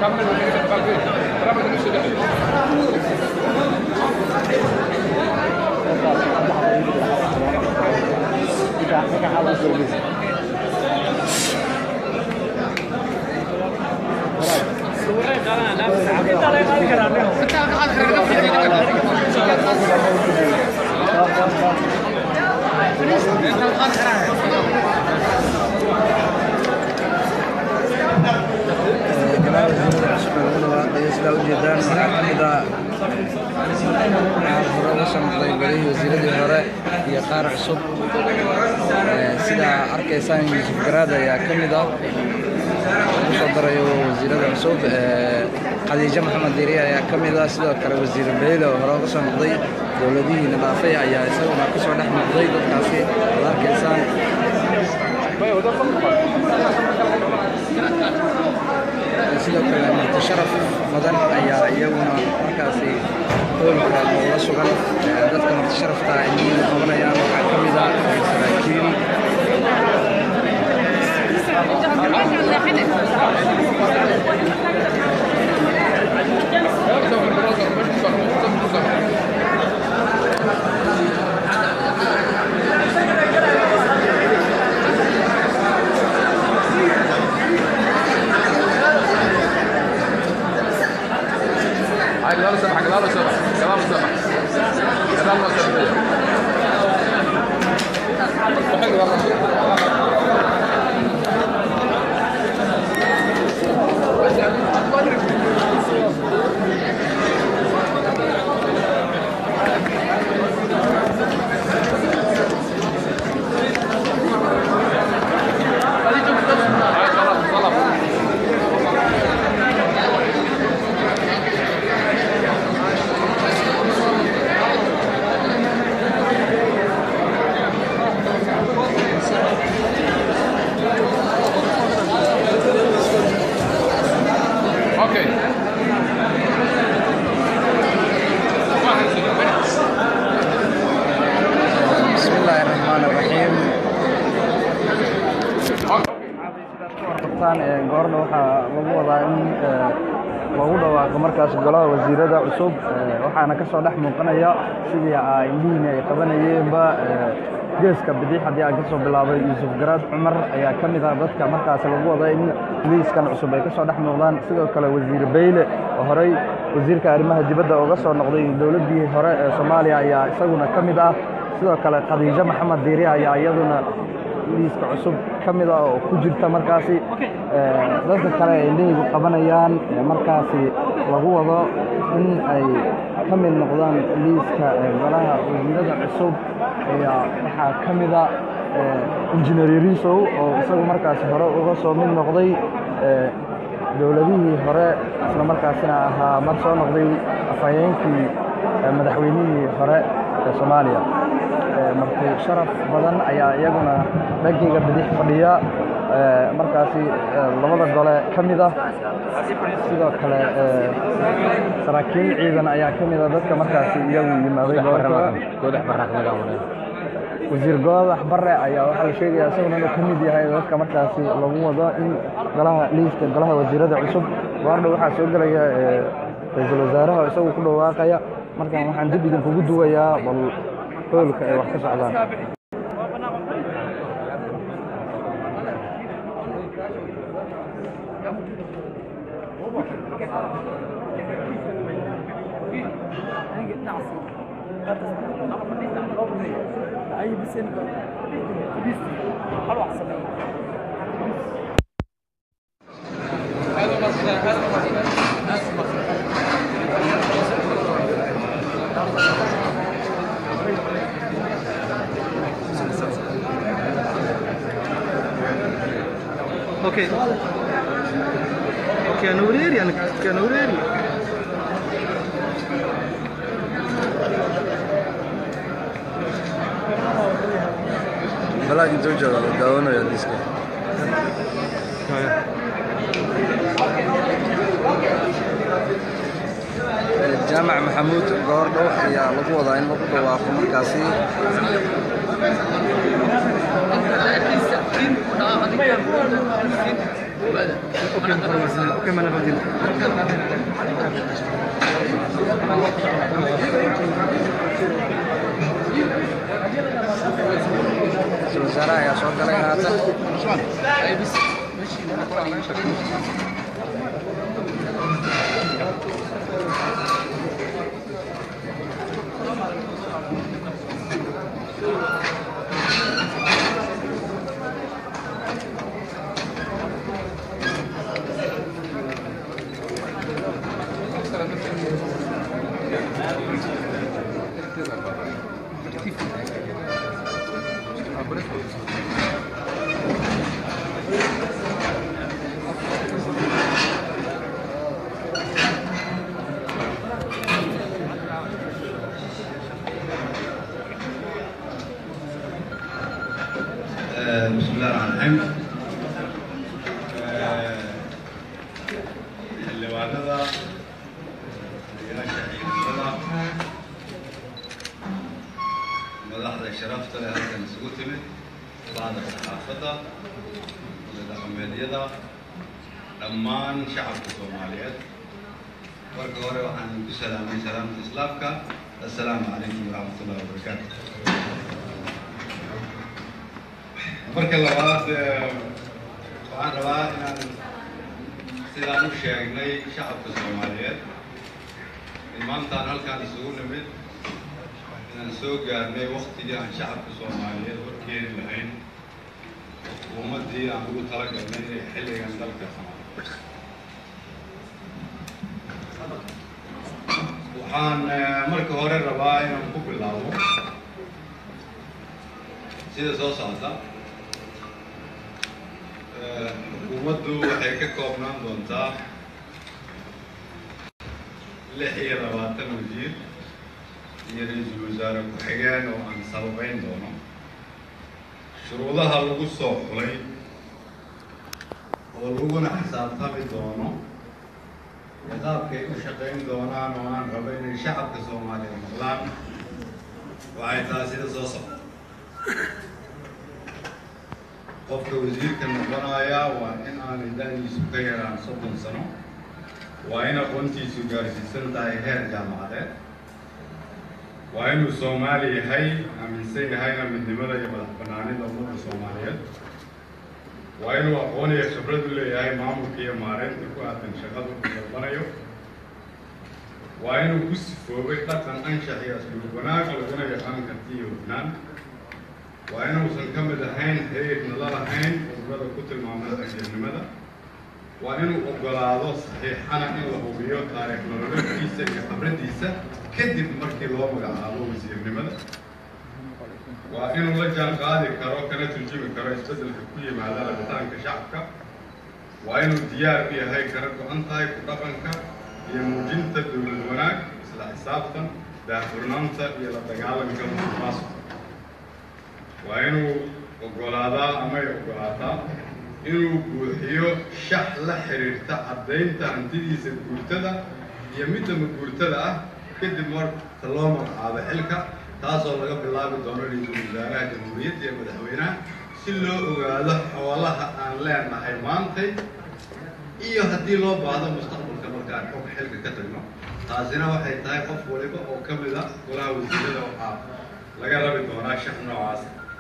وزيرة الهراء هي قارع عصب سيدا أركيسان يوسف قرادة يا كمدا مصدر وزيرة العصب خديجة محمد ديرية يا كمدا سيدا كلا وزير بيلة وهراء قصة مقضي دولدي نظافية يا يسوي ما قصة نحن مقضي كاسي أركيسان sidoo kale marti sharaf badan ayaa iyaguna markaasi hoolka loola sugan dadka marti sharafta ay qabanayaan waxaa ka mid ah saraakiil كلام سمح كلام سمح كلام سمح كلام goorna waxaa lagu wadaa in lagu dhawaaqo markaas golaha wasiirada cusub waxaana ka soo dhex muuqanaya sidii ay indhihiina ay qabanayeenba geeska bidix haddii aan ka soo bilaabay yuusuf garaad cumar ayaa ka mid ah dadka markaas lagu wada in liiskan cusub ay ka soo dhex muuqdaan sidoo kale wasiir beyle oo horey wasiirka arrimaha dibadda uga soo noqday dowladdii hore ee Soomaaliya ayaa isaguna ka mid ah sidoo kale khadiija maxamed diiri ayaa iyaduna liiska cusub ka mid ah oo ku jirta markaasi dadka kale ay indhihiigu qabanayaan markaasi lagu wado in ay ka mid noqdaan liiska golaha wasiirada cusub ayaa waxaa ka mid ah injineer Yarisow oo isagu markaasi hore uga soo mid noqday dowladihii hore isla markaasina ahaa mar soo noqday afhayeenkii madaxweynihii hore ee Soomaaliya markii sharaf badan ayaa iyaguna dhankayga bidix fadhiya markaasi labada gole ka mid ah sidoo kale saraakiil ciidan ayaa ka mid ah dadka markaasi iyagu yimaaday goodax wasiir goodax barre ayaa waxaa la sheegayaa isaguna inuu ka mid yahay dadka markaasi lagu wado in golaha liiska golaha wasiirada cusub goordha waxaa soo gelaya ra'iisul wasaaraha isagu ku dhawaaqaya markaan waxaan dib idinkugu duwayaa bal hoolka ay wax ka socdaan اوكي نوريري انا كنوريري بلاقي زوجة داونا يا ديسكو جامع محمود غوردو يا لغو وضع إن لغو دواقو مركاسي اوكي ما نبدل وزراء يا صوت لك بسم الله الرحمن الرحيم. اللواء مدحضة شرفت لها هذا نسوتمت بعد الصحافة للأقمالية دمان شعب الصوماليات ورقوري وحن بسلامي سلام إسلامك. السلام عليكم ورحمة الله وبركاته. marka labaad waxaan rabaa inaan sidaan u sheegnay shacabka Soomaaliyeed in maantaan halkaan isugu nimid inaan soo gaarnay waqtigii aan shacabka Soomaaliyeed warkeeni lahayn ummadii aan ugu talagalnay inay xilligan dalka waxaan marka hore rabaa inaan ku bilaabo sida soo socda. xukuumaddu waxay ka koobnaan doontaa 26 wasiir iyo ra'iisul wasaare ku-xigeen oo aan sababayn doono. shuruudaha lagu soo xulay oo laguna xisaabtami doono qaabkay u shaqayn doonaan oo aan rabo inay shacabka Soomaaliyeed maqlaan waxay tahay sida soo socda. qofka wasiirka noqonaya waa in aanay da'diisu ka yaraan 30 sano, waa in aqoontiisu gaarsiisan tahay heer jaamacadeed, waa inuu Soomaali yahay, aaminsan yahayna midnimada iyo madax-bannaanida ummadda Soomaaliyeed, waa inuu aqoon iyo khibrad u leeyahay maamulka iyo maareynta ku aadan shaqada uu dalbanayo, waa inuu ku sifoobay dhaqan anshax iyo asluub wanaag laguna yaqaan karti iyo hufnaan, waa inuusan ka mid ahayn xiriirna la lahayn ururada ku tilmaamada ajirnimada, waa inuu oggolaado saxiixana in la hubiyo taariikh nololeedkiisa iyo khibradiisa kadib markii loo magacaabo wasiirnimada, waa inuu la jaan qaadi karo kana turjumi karo isbeddelka ku yimaada rabitaanka shacabka, waa inuu diyaar u yahay kana go'an tahay ku dhaqanka iyo muujinta dowlad wanaag, isla xisaabtan, daahfurnaanta iyo la dagaalanka musuqmaasuqa, waa inuu oggolaadaa ama ay oggolaataa inuu buuxiyo shax la xiriirta caddaynta hantidiisa guurtada iyo midda maguurtada ah kadib marka loo magacaabo xilka, taasoo laga bilaabi doono ra'iisul wasaaraha jamhuuriyadda iyo madaxweynaha si loo ogaado xoolaha aan leenahay maantay iyo haddii loo baahdo mustaqbalka markaan xog xilka ka tagno. taasina waxay tahay qof waliba oo ka mid ah golaha wasiirada waxaa laga rabi doonaa shax noocaas.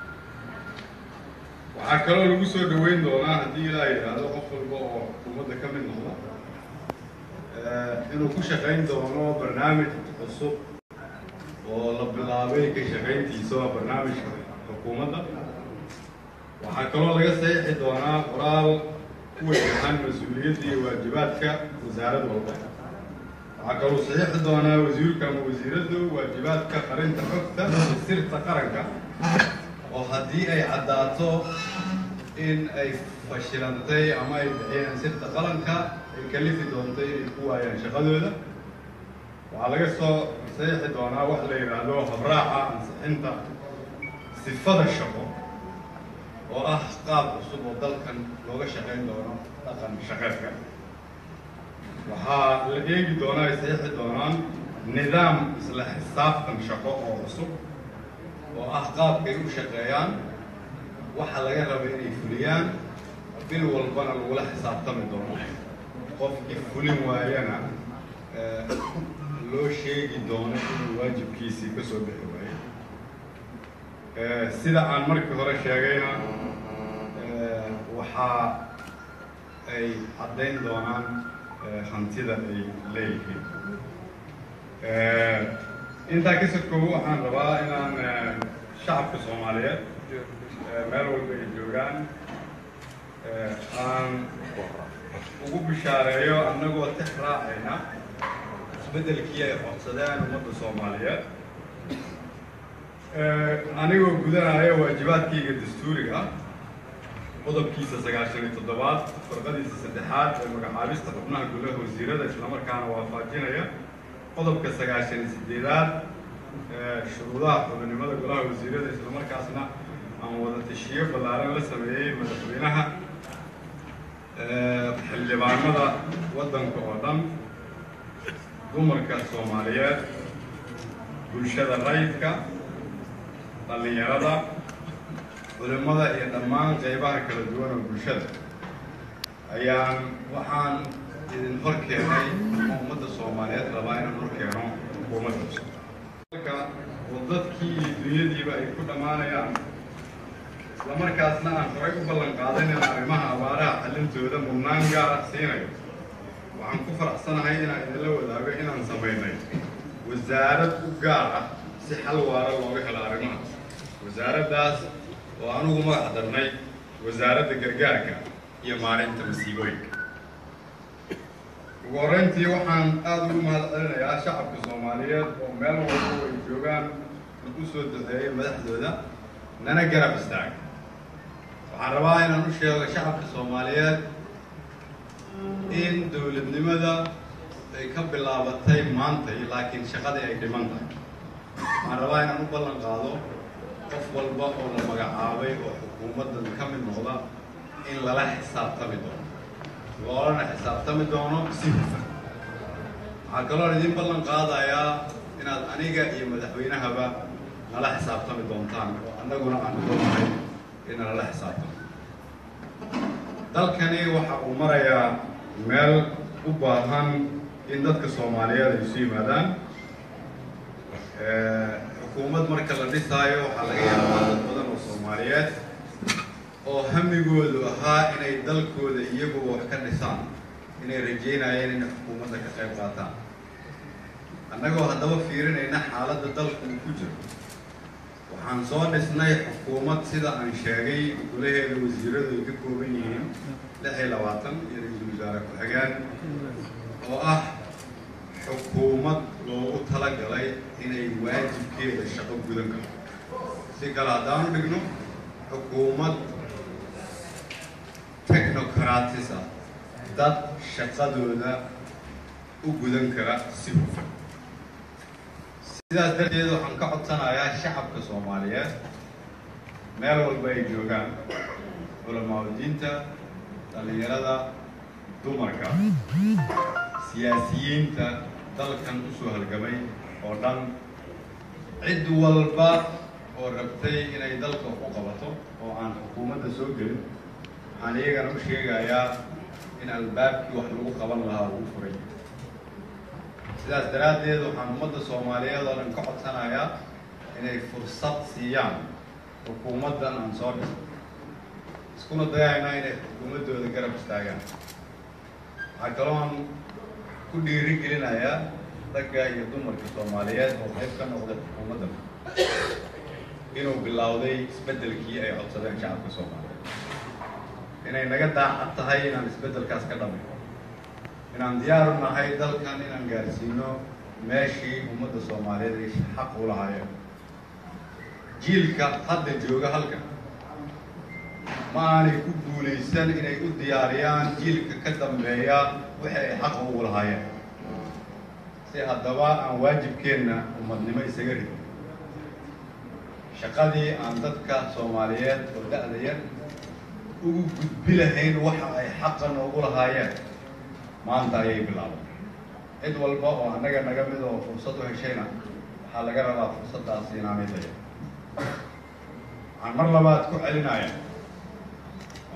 waxaa kaloo lagu soo dhaweyn doonaa haddii ilaa yidhaahdo qof walba oo xukuumadda ka mid noqda inuu ku shaqayn doono barnaamij cusub oo la bilaabay ka shaqayntiisa waa barnaamijka xukuumadda. waxaa kaloo laga saxiixi doonaa qoraal ku wajahan mas-uuliyadda iyo waajibaadka wasaarad walba. waxaa kaloo saxiixi doonaa wasiirka ama wasiiraddu waajibaadka qarinta xogta iyo sirta qaranka oo haddii ay caddaato in ay fashilantay ama ay bixiyeen sirta qaranka ay kalifi doontay inay ku waayaan shaqadooda. waxaa laga soo saxiixi doonaa wax la yidhaahdo habraaca ansixinta sifada shaqo oo ah qaab cusub oo dalkan looga shaqayn doono dhaqan shaqeedka. waxaa la eegi doonaa ay saxiixi doonaan nidaam isla xisaabtan shaqo oo cusub oo ah qaabkay u shaqeeyaan, waxa laga rabo inay fuliyaan, bil walbana lagula xisaabtami doono qofkii fulin waayana loo sheegi doono inuu waajibkiisii ka soo bixi waayo sida aan markii hore sheegayna waxa ay caddayn doonaan hantida ay leeyihiin intaa ka sokow waxaan rabaa inaan shacabka Soomaaliyeed meel walba ay joogaan aan ugu bishaareeyo annagoo tixraacayna isbeddelkii ay codsadeen ummadda Soomaaliyeed anigoo gudanaya waajibaadkayga dastuuriga qodobkiisa 97 farqadiisa 3aad ee magacaabista xubnaha golaha wasiirada isla markaana waafajinaya qodobka 98aad shuruudaha xubinimada golaha wasiirada isla markaasna aan wada tashiyo ballaaran la sameeyay madaxweynaha xildhibaanada waddanka oo dhan dumarka Soomaaliyeed bulshada rayidka dhalinyarada culimada iyo dhammaan qaybaha kala duwan oo bulshada ayaan waxaan idin hor keenay ummadda Soomaaliyeed rabaa inaan hor keeno xukuumadda cusub oo dadkii iyo dunyadiiba ay ku dhammaanayaan isla markaasna aan horay u ballan qaadan in arrimaha abaaraha xallintooda mudnaan gaara siinayo waxaan ku faraxsanahay inaan idinla wadaago inaan samaynay wasaarad u gaar ah si xal waara looga helo arrimahaas wasaaraddaas oo anugu magac darnay wasaaradda gargaarka iyo maareynta masiibooyinka ugu horreyntii waxaan aad ugu mahadcelinayaa shacabka Soomaaliyeed oo meel walba ay joogaan u soo duceeyay madaxdooda nana garab istaaga waxaan rabaa inaan u sheego shacabka Soomaaliyeed in dowladnimada ay ka bilaabatay maanta laakiin shaqadii ay dhiman tahay waxaan rabaa inaan u ballan qaado qof walba oo la magacaabay oo xukuumaddan ka mid noqda in lala xisaabtami doono loolana xisaabtami doono si hufan waxaan kaloo idin ballan qaadayaa inaad aniga iyo madaxweynahaba nala xisaabtami doontaan oo annaguna aan doonahay in nala xisaabtamo dalkani waxa uu marayaa meel u baahan in dadka Soomaaliyeed ay isu yimaadaan xukuumad marka la dhisaayo waxaa laga yaabaa dad badan oo Soomaaliyeed oo hamigoodu ahaa inay dalkooda iyagu wax ka dhisaan inay rajeynayeen in xukuumadda ka qayb qaataan annagoo haddaba fiirinayna xaaladda dalku uu ku jiro waxaan soo dhisnay xukuumad sida aan sheegay golaheeda wasiiradu ay ka kooban yihiin 26 iyo ra'iisul wasaare ku-xigeen oo ah xukuumad loogu talagalay inay waajibkeeda shaqo gudan karto si kale haddaanu dhigno xukuumad technocratis ah dad shaqadooda u gudan kara si hufan sidaas darteed waxaan ka codsanayaa shacabka Soomaaliyeed meel walba ay joogaan culimada dhalinyarada dumarka siyaasiyiinta dalkan u soo halgamay oo dhan cid walba oo rabtay inay dalka u qabato oo aan xukuumadda soo gelin waxaan iyagana u sheegayaa in albaabkii wax lagu qaban lahaa uu furay sidaas daraaddeed waxaan ummadda Soomaaliyeed oo dhan ka codsanayaa inay fursad siiyaan xukuumaddan aan soo dhisay iskuna dayaynaa inay xukuumaddooda garab istaagaan waxaa kaloo aan ku dhiirigelinayaa ragga iyo dumarka Soomaaliyeed oo qayb ka noqday xukuumaddan inuu bilowday isbeddelkii ay codsadeen shacabka Soomaaliyeed inay naga daacad tahay inaan isbeddelkaas ka dhamayno inaan diyaar u nahay dalkan inaan gaarsiino meeshii ummadda Soomaaliyeed ay xaq u lahaayeen jiilka hadda jooga halkan ma aanay ku guulaysan inay u diyaariyaan jiilka ka dambeeya wixii ay xaq ugu lahaayeen si haddaba aan waajibkeenna ummadnimo isaga ridno shaqadii aan dadka Soomaaliyeed oo da'da yar ugu gudbi lahayn waxa ay xaqa noogu lahaayeen maanta ayay bilaabatay cid walba oo annaga naga mid oo fursad u heshayna waxaa laga rabaa fursaddaasi inaanay dayan waxaan mar labaad ku celinayaa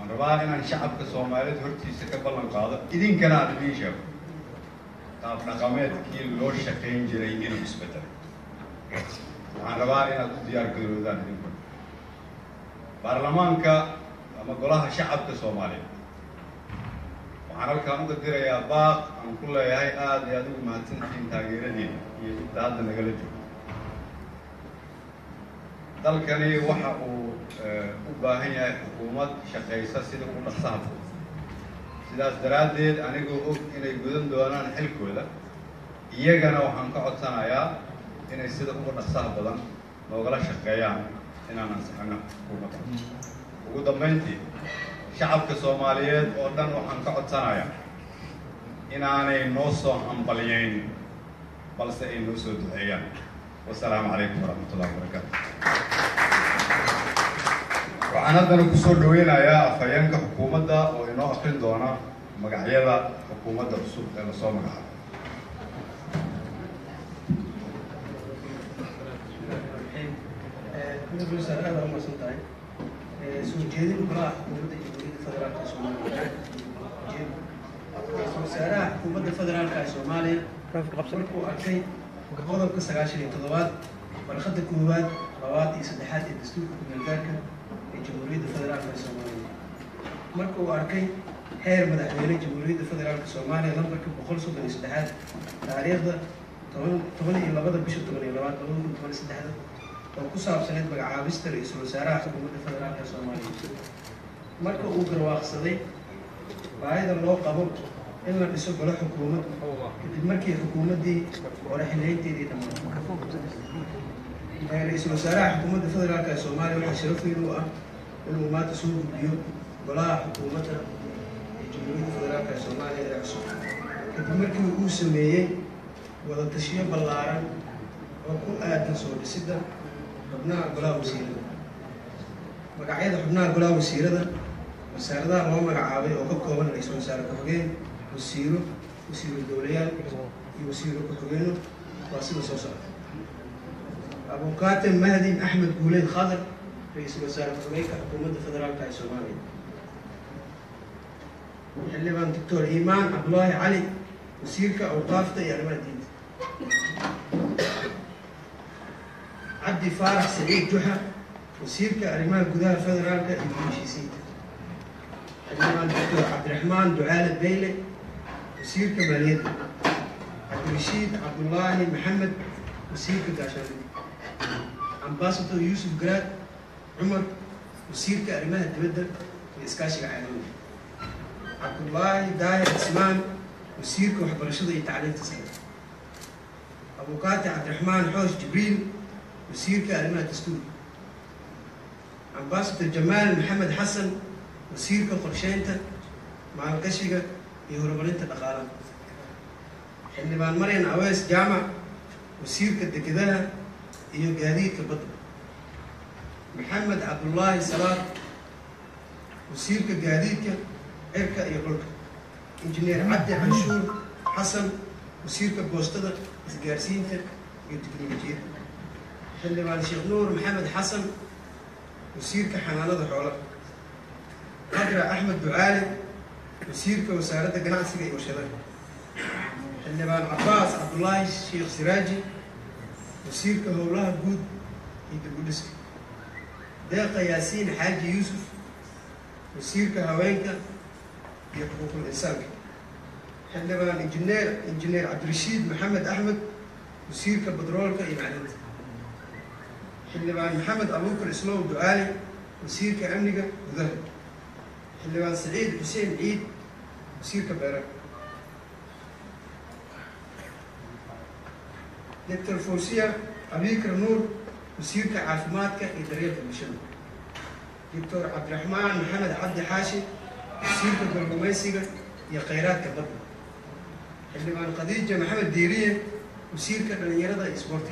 waxaan rabaa inaan shacabka Soomaaliyeed hortiisa ka ballan qaado idinkana aad idin sheego qaab dhaqameedkii loo shaqayn jiray inuu isbedelay waxaan rabaa inaad u diyaar garoodaan idinku baarlamaanka ama golaha shacabka Soomaaliyeed waxaan halkaan uga dirayaa baaq aan ku leeyahay aad iyo aad ugu mahadsantihiin taageeradiina iyo inta hadda nagala joogo dalkani waxa uu u baahan yahay xukuumad shaqaysa sida ugu dhaqsaha badan sidaas daraaddeed anigoo og inay gudan doonaan xilkooda iyagana waxaan ka codsanayaa inay sida ugu dhaqsaha badan noogala shaqeeyaan inaan ansaxano xukuumadda ugu dambeyntii shacabka Soomaaliyeed oo dhan waxaan ka codsanayaa inaanay noo soo hambalyeyn balse ay noo soo duceeyaan wassalaamu calaykum waraxmatullahi wabarakaatu waxaan haddana ku soo dhaweynayaa afhayeenka xukuumadda oo inoo aqrin doona magacyada xukuumadda cusub ee lasoo magacaabo soo jeedin golaha xukuumadda jamhuuriyadda federaalka Soomaaliya wasaaraha xukuumadda federaalka Soomaaliya markuu arkay qodobka 97 warqadda koowaad labaad iyo saddexaad ee dastuurka ku-meelgaarka ee jamhuuriyadda federaalka Soomaaliya markuu arkay heer madaxweyne jamhuuriyadda federaalka Soomaaliya lambarka 133 taariikhda 12 bisha 12 2023 oo ku saabsaneed magacaabista ra'iisul wasaaraha xukuumadda federaalka Soomaaliya marka uu garwaaqsaday baahida loo qabo in la dhiso golo xukuumad kadib markii xukuumaddii hore xilliyeedteedii dhammaatay ra'iisul wasaaraha xukuumadda federaalka Soomaaliya waxaa sharaf weyn u ah inuu maanta soo gudbiyo golaha xukuumadda ee jamhuuriyadda federaalka Soomaaliya ee cusub kadib markii uu sameeyey wada tashiyo ballaaran oo ku aadan soo dhisidda xubnaha golaha wasiirada magacyada xubnaha golaha wasiirada wasaaradaha loo magacaabay oo ka kooban ra'iisul wasaare ku-xigeen wasiiro dowlayaal iyo wasiiro ku-xigeenno waa sida soo socda abukaate mahdi axmed guuleed khadar ra'iisul wasaare ku-xigeenka xukuumadda federaalka ee Soomaaliya xildhibaan doctor iimaan cabdullaahi cali wasiirka awqaafta iyo arrimaha diinta عبدي فارح سعيد جحا وسيرك أرمان قدها فدرالك إبليشيسيت الدكتور عبد الرحمن دعالة بيلي وسيرك ماليد عبد الرشيد عبد الله محمد وسيرك داشاني أمباسطور يوسف جراد عمر وسيرك أرمان الدبدة الإسكاشي العالمي عبد الله داير عثمان وسيرك وحبر شضي تعليم تسلم أبو كاتي عبد الرحمن حوش جبريل وسيرك أرمان الدستور أمباسطور جمال محمد حسن وسيرك قرشينتا مع القشقة يهربلنتا دقالة حلبان مريم عويس جامع وسيرك الدكدها iyo gaadiidka badda maxamed cabdullaahi salaad wasiirka gaadiidka cirka iyo dhulka injineer cabdi canshuur xasan wasiirka boostada isgaarsiinta iyo tiknoolajiyadda xildhibaan sheekh nuur maxamed xasan wasiirka xanaanada xoolaha qadra axmed ducaale wasiirka wasaaradda ganacsiga iyo warshadaha xildhibaan cabbaas cabdullaahi sheekh siraaji wasiirka howlaha guud iyo dib-u-dhiska deeqa yaasiin xaaji yuusuf wasiirka haweenka iyo xuquuqul insaanka xildhibaan injineer cabdirashiid maxamed axmed wasiirka badroolka iyo macdinta xildhibaan maxamed abuukar islow ducaali wasiirka amniga gudaha xildhibaan saciid xuseen ciid wasiirka beeraha دكتور فوسيا أبيكر نور وسيرك عافماتك إدارية المشن دكتور عبد الرحمن محمد عبد حاشي وسيرك بالقميسية يا خيرات كبر حلمان خديجة محمد ديرية وسيرك بالنيرة إسبورتي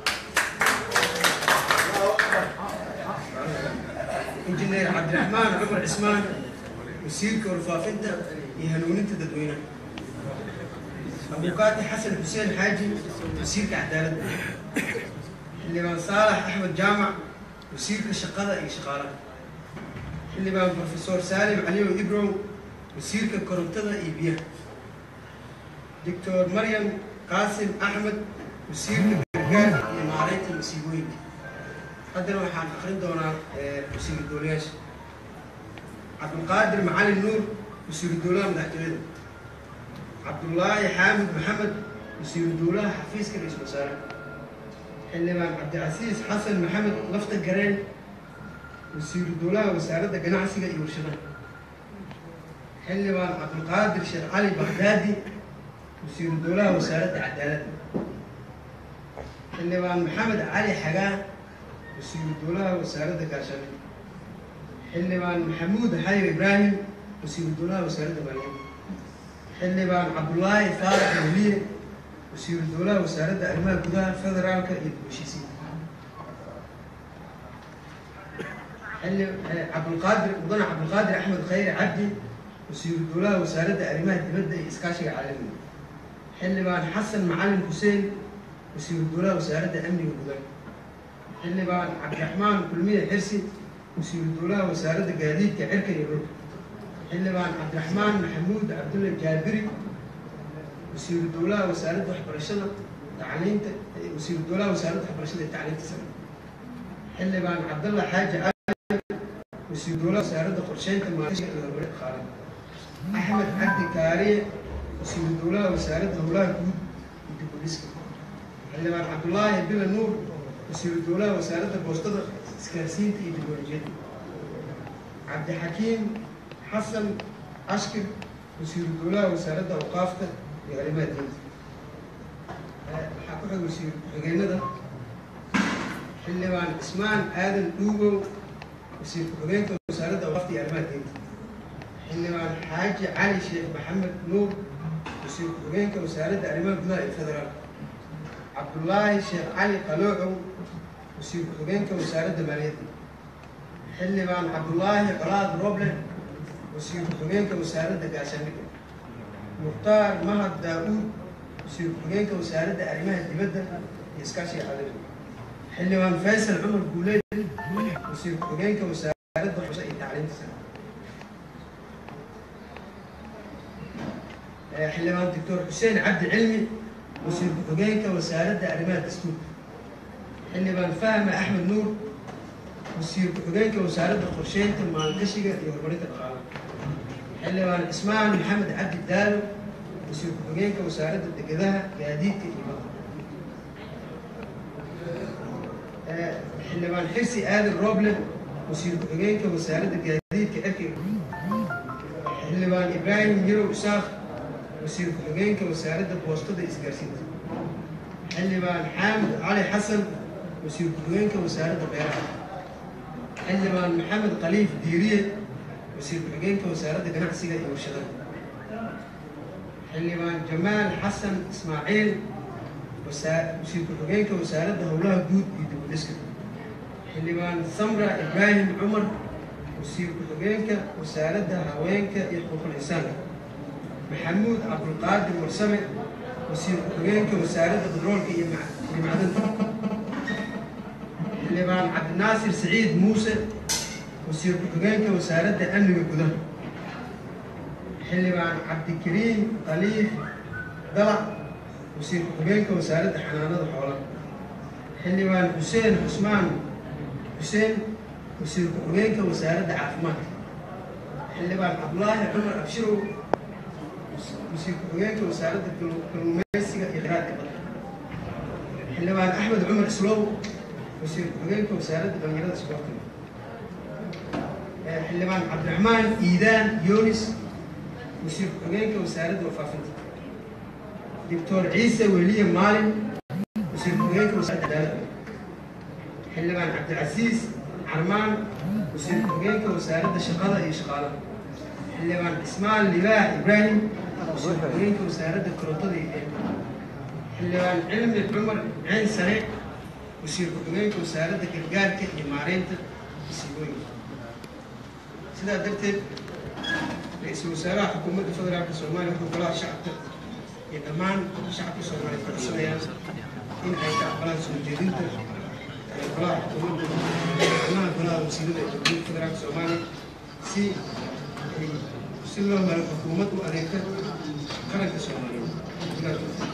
إنجنير عبد الرحمن عمر عثمان وسيرك ورفافنتا يهنونين تدوينه أبوكاتي حسن حسين حاجي وسيرك عدالة حلمان صالح أحمد جامع وسيرك شقادة أي شغالة xildhibaan Professor Salim Aliyo Ibrow wasiirka korontada iyo biyaha Dr. Maryam Qasim Ahmed wasiirka gargaarka iyo maareynta masiibooyinka haddana waxaan akhrin doonaa wasiir dowlayaasha Cabdulqaadir Macalin Nuur wasiir dowlaha madaxtooyada Cabdullaahi Xaamid Maxamed wasiir dowlaha xafiiska ra'iisul wasaare xildhibaan Cabdicasiis Xasan Maxamed lafta gareen wasiir dowlaha wasaaradda ganacsiga iyo warshadaha xildhibaan Cabdulqaadir Sheekh Cali Bagdaadi wasiir dowlaha wasaaradda cadaaladda xildhibaan Maxamed Cali Xagaa wasiir dowlaha wasaaradda gaashaandhigga xildhibaan Maxamuud Xayir Ibraahim wasiir dowlaha wasaaradda maaliyadda xildhibaan Cabdullaahi Faarax Weliye wasiir dowlaha wasaaradda arrimaha gudaha federaalka iyo heshiisiinta Cabdulqaadir Axmed Khayri Cabdi wasiir dowlaha wasaaradda arrimaha dibadda iyo iskaashiga caalamiga xildhibaan Xasan Macalin Xuseen wasiir dowlaha wasaaradda amniga gudaha xildhibaan Cabdiraxmaan Kulmiye Xirsi wasiir dowlaha wasaaradda gaadiidka cirka iyo dhulka xildhibaan Cabdiraxmaan Maxamuud Cabdulle Jaabiri wasiir dowlaha wasaaradda waxbarashada tacliinta wasiir dowlaha wasaaradda waxbarashada iyo tacliinta sare xildhibaan Cabdulla Xaaji wasiir dowlaha wasaaradda qorsheynta maalgashiga iyo horumarinta dhaqaalaha Axmed Cabdi Kaariye wasiir dowlaha wasaaradda howlaha guud iyo dib u dhiska xildhibaan Cabdullaahi Bila Nuur wasiir dowlaha wasaaradda boostada isgaarsiinta iyo tiknoolajiyadda Cabdixakiim Xasan Ashkir wasiir dowlaha wasaaradda awqaafta iyo arrimaha diinta waxaa ku xig wasiir ku-xigeenada xildhibaan Ismaan Aadan Dhuugow wasiir ku-xigeenka wasaaradda awqaafta iyo arrimaha diinta xildhibaan Xaaji Cali Sheekh Maxamed Nuur wasiir ku-xigeenka wasaaradda arrimaha gudaha iyo federaalka Cabdullaahi Sheekh Cali Qaloocow wasiir ku-xigeenka wasaaradda maaliyadda xildhibaan Cabdullaahi Colaad Roble wasiir ku-xigeenka wasaaradda gaashaandhigga Mukhtaar Mahad Daa'uud wasiir ku-xigeenka wasaaradda arrimaha dibadda iyo iskaashiga caalamiga xildhibaan Faysal Cumar Guuleed wasiir ku-xigeenka wasaaradda waxbarashada iyo tacliinta sare xildhibaan Dr. Xuseen Cabdi Cilmi wasiir ku-xigeenka wasaaradda arrimaha dastuurka xildhibaan Fahme Axmed Nuur wasiir ku-xigeenka wasaaradda qorsheynta maalgashiga iyo horumarinta dhaqaalaha xildhibaan Ismaan Maxamed Cabdi Daalo wasiir ku-xigeenka wasaaradda dekedaha gaadiidka iyo badda xildhibaan Xirsi Aadan Roble wasiir ku-xigeenka wasaaradda gaadiidka cirka xildhibaan Ibraahim Yarow Isaaq wasiir ku-xigeenka wasaaradda boostada isgaarsiinta xildhibaan Xaamid Cali Xasan wasiir ku-xigeenka wasaaradda beeraha xildhibaan Maxamed Khaliif Diiriye wasiir ku-xigeenka wasaaradda ganacsiga iyo warshadaha xildhibaan Jamaal Xasan Ismaaciil wasiir ku-xigeenka wasaaradda howlaha guud iyo dib u dhiska xildhibaan Samra Ibraahim Cumar wasiir ku-xigeenka wasaaradda haweenka iyo xuquuqul insaanka Maxamuud Cabdulqaadir Warsame wasiir ku-xigeenka wasaaradda batroolka iyo macdanta xildhibaan Cabdinaasir Siciid Muuse wasiir ku-xigeenka wasaaradda amniga gudaha xildhibaan Cabdikariim Khaliif Dalac wasiir ku-xigeenka wasaaradda xanaanada xoolaha xildhibaan Xuseen Cusmaan Xuseen wasiir ku-xigeenka wasaaradda caafimaadka xildhibaan Cabdulaahi Cumar Abshirow wasiir ku-xigeenka wasaaradda kalluumeysiga iyo kheyraadka badda xildhibaan Axmed Cumar Islow wasiir ku-xigeenka wasaaradda dhalinyarada isboortiga xildhibaan Cabdiraxmaan Iidaan Yoonis wasiir ku-xigeenka wasaaradda warfaafinta Dr. Ciise Weliye Maalin wasiir ku-xigeenka wasaaradda cadaaladda xildhibaan Cabdicasiis Carmaan wasiir ku-xigeenka wasaaradda shaqada iyo shaqaalaha xildhibaan Ismaan Libaax Ibraahim wasiir ku-xigeenka wasaaradda korontada iyo eega xildhibaan Cilmi Cumar Ceen Sare wasiir ku-xigeenka wasaaradda gargaarka iyo maareynta masiibooyinka sidaa darteed ra-iisul wasaaraha xukuumadda federaalka Soomaaliya wuxuu golaha shacabka iyo dhammaan shacabka Soomaaliya ka codsanayaan in ay ka aqbalaan soo jeedinta golaha xukuumadda golaha wasiirada ee dowladda federaalka Soomaaliya si loo maro xukuumad u adeegta qaranka Soomaaliyeed.